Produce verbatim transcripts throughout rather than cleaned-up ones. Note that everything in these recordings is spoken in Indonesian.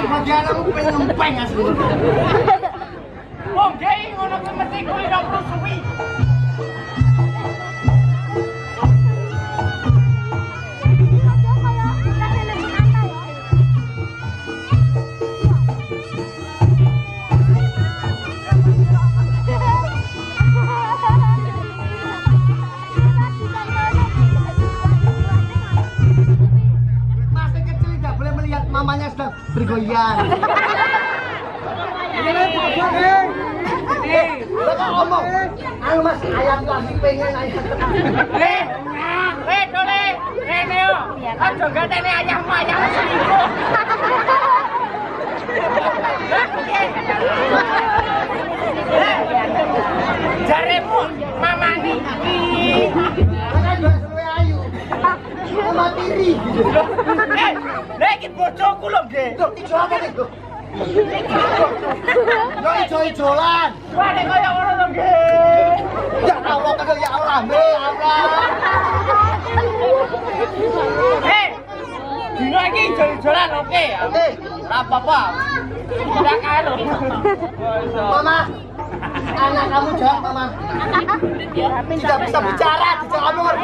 bagian aku pengen ngempeng asli. Wong gei ngono kuwi mesti kuwi ora perlu suwi. Masih kecil tidak boleh melihat mamanya sedang bergoyang. Lo kok ngomong? Ayo mas, ayam lagi pengen ayam. Le, le dole, rene yo. Aja gatene ayam ayam selingkuh. Jaremu mamani iki. Kan dua suwe ayu. Mama tiri. Eh, lha iki bojoku lho, Nggih. Tuh, ijo apa nih, tuh? Yo ijo-ijolan. Wah, nek kaya ngono lho, Nggih. Ya Allah, kagak ya Allah, be Allah. Eh, dino iki ijo-ijolan oke. Oke, Ora apa-apa. Tidak karo. Mama. Anak kamu jawab, Mama. Tidak bisa bicara, tidak ngomong.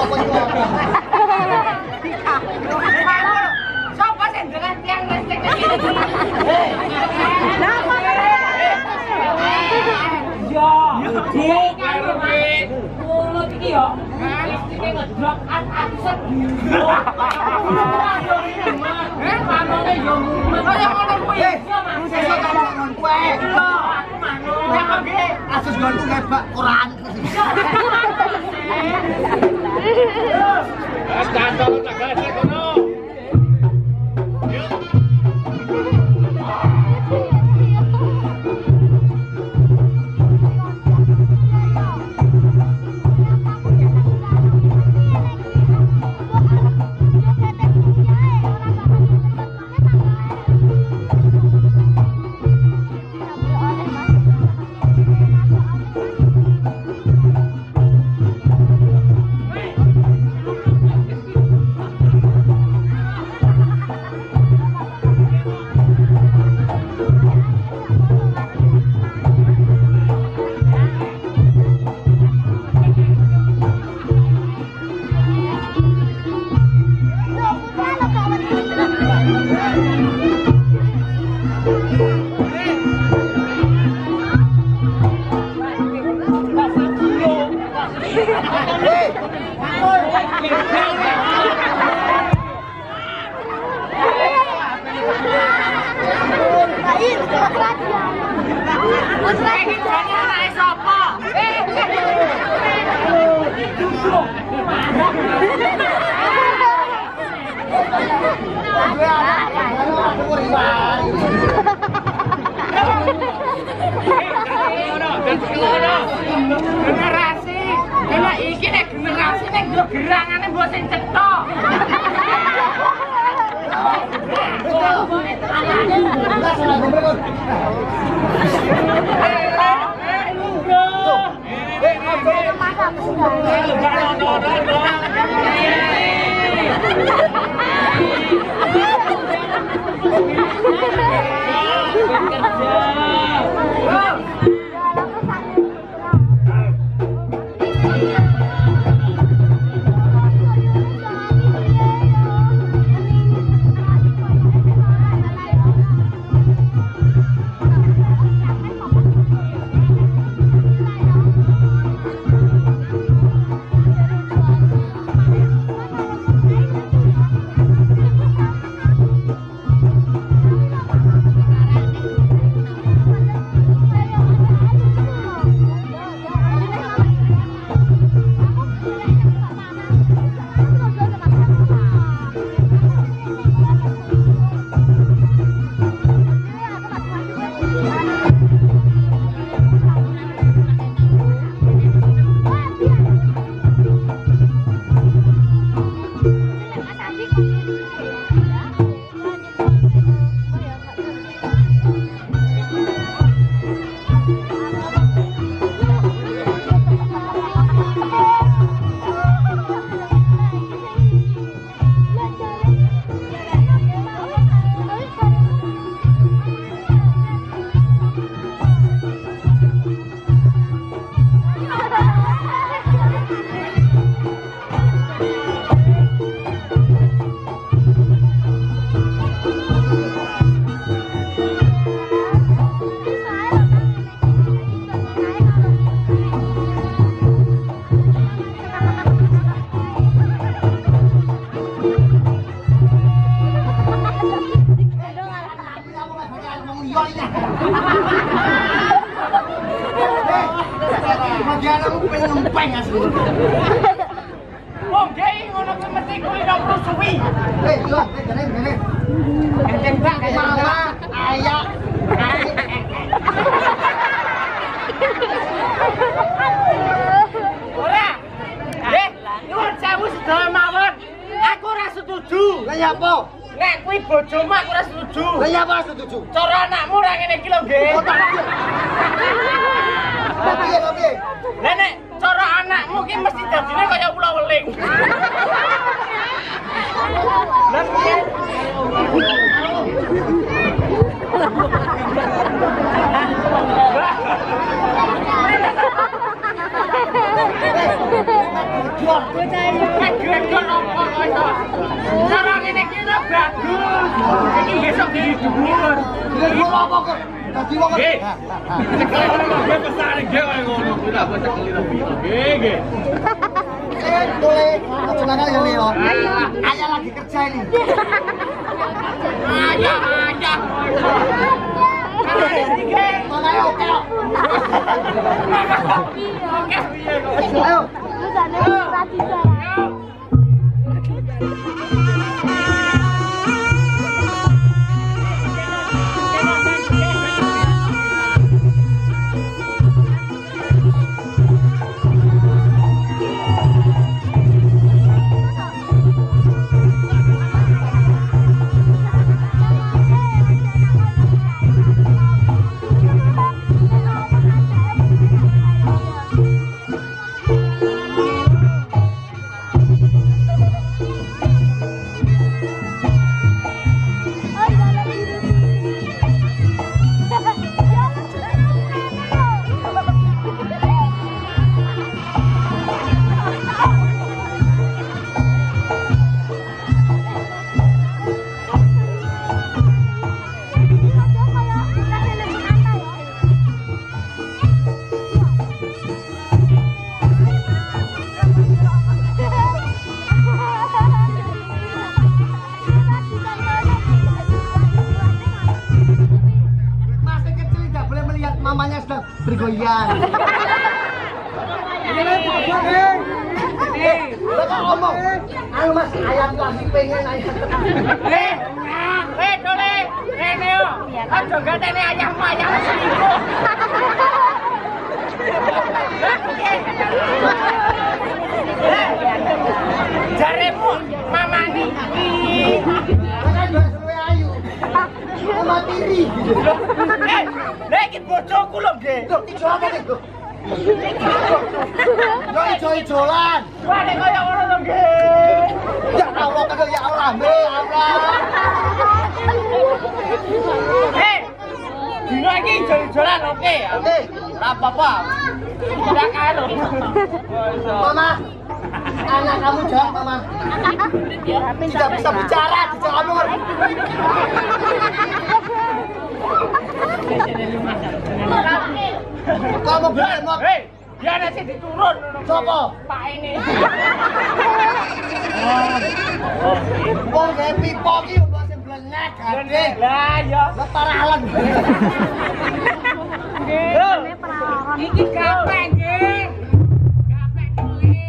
apa itu? Sopo sing dengan tiang listrik iki? Napa? Yo, iki karepin. Mulut iki yo. Listrike ngedrop at-atusan dino. Eh, panone yo mumet. Kaya ngono kuwi. Sesuk tak ngomong kowe. Ya kok nggih. Asus gonku ngebak Quran. Wes kantong tak gase kono. Generasi, kena iki nek generasi nek yo gerangane mbok sing cetha. Wong gei ngono kuwi mesti kuwi ora perlu suwi. Eh, yo, ngene ngene. Enteng bak Mama, ayah. Ora. Eh, nyuwun sewu sedaya mawon. Aku ora setuju. Lah ya apa? Nek kuwi bojomu aku ora setuju. Lah ya apa setuju? Cara anakmu ora ngene iki lho, nggih. Tapi ya tapi. Lah nek cara anakmu ki mesti dadine kaya ula weling. Lah piye? apa kok? Dadi wong. Nggih. Nggih pesane nggih kaya ngono. Ora bocah keliro piro. Nggih, nggih. Eh, boleh. Aja nakal ya, Leo. Ayah lagi kerja ini. Ayah, ayah. Makanya oke kok. Oke, piye kok? Ayo. Mamanya sedang bergoyang. Ini apa nih? Lo kok ngomong? Ayo mas, ayam lagi pengen ayam. Eh, eh, dole, rene yo. Aja gatene ayam ayam selingkuh. Jaremu mamani iki. Kan wis luwe ayu. Mama tiri. Eh, lha iki bojoku lho, Nggih. Tuh, ijo apa nih, tuh? Yo ijo-ijolan. Wah, nek kaya ngono lho, Nggih. Ya Allah, kagak ya Allah, be, ya Allah. Eh, dino iki ijo-ijolan oke. Oke, Ora apa-apa. Tidak kae lho. Mama. Anak kamu jawab, Mama. Tidak bisa bicara, tidak ngomong. Kamu bener, Mak. Hei, biar nanti diturun. Sopo? Pak ini. Wong gawe pipo ki yo sing blenek gede. Lah ya. Lah paralan. Iki gape nggih. Gape duit.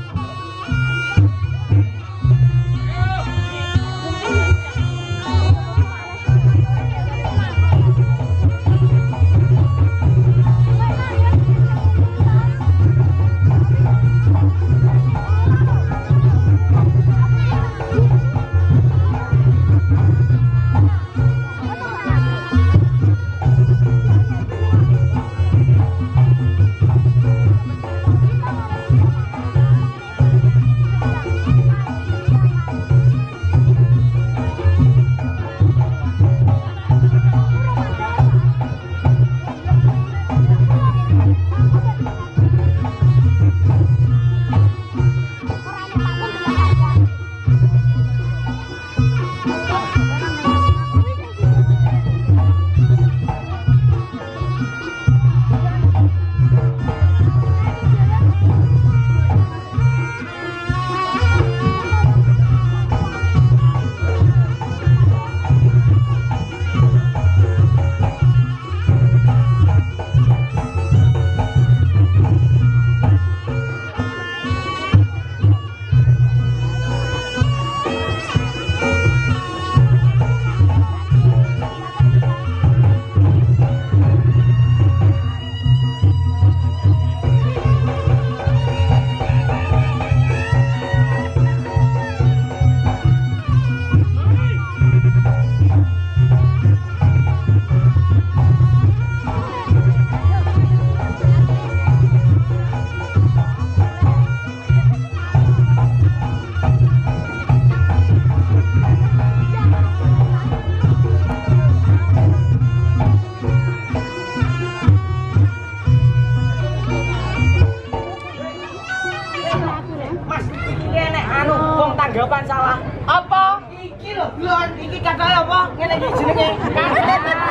tanggapan salah. Apa? Iki lho, blon. Iki kakak apa? Ngene iki jenenge.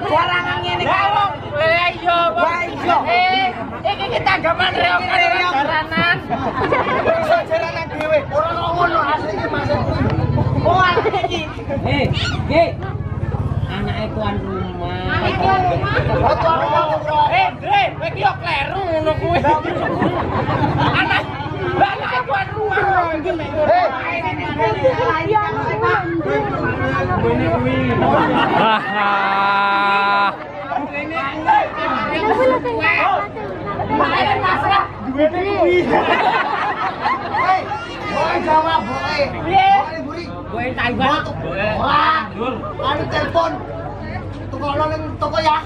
Garangan ngene iki. Lah iya, Pak. Eh, iki kita gaman reokan jaranan. Iso jaranan dhewe. Ora ngono asli iki maksud kuwi. Oh, iki. Eh, nggih. Anake tuan rumah. Tuan rumah. Eh, Dre, kowe iki yo kleru ngono kuwi. Anak Anak tuan rumah iki. Eh, Hahaha. hei, boleh jawab, boleh. Boleh, Buri. Kowe Taiwan. Ora. Anu telepon. Tukono ning toko ya.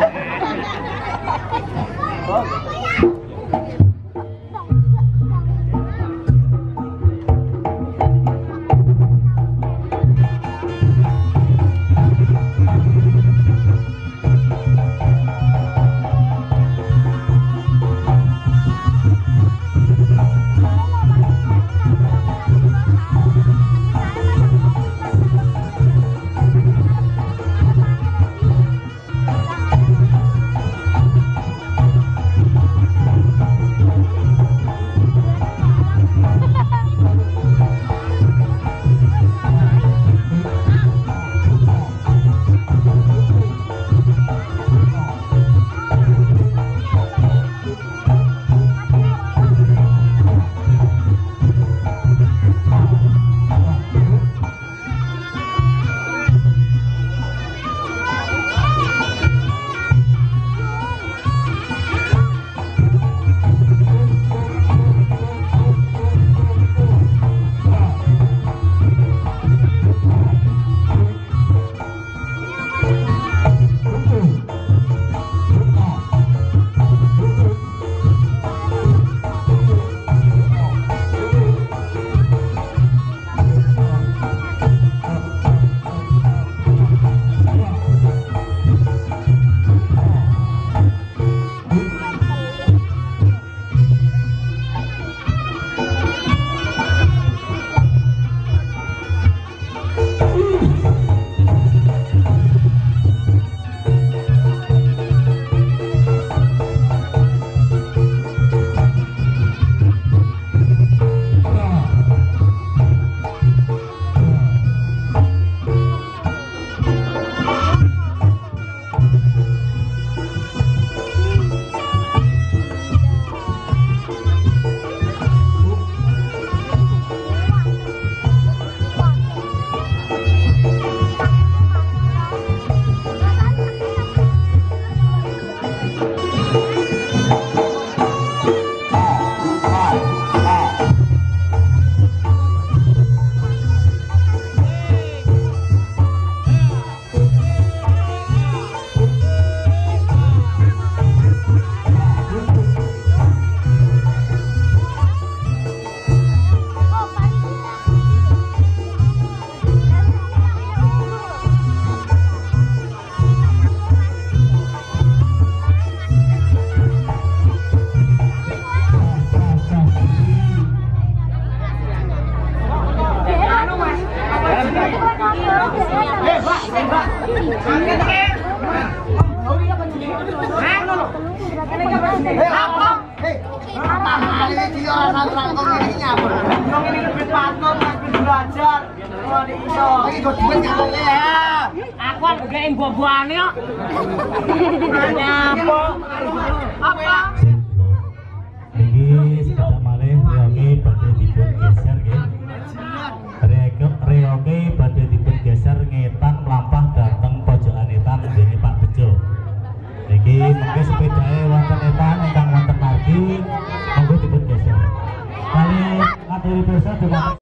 Aku bukain buah-buahan ya. Nyapa? Apa? Ini sudah malih reoke badhe dipun geser nggih. Reoke reoke badhe dipun geser ngetan mlampah dhateng pojokan etan dene Pak Bejo. Niki mengke sepedae wonten etan ingkang wonten margi monggo dipun geser. Kali aturi pirsa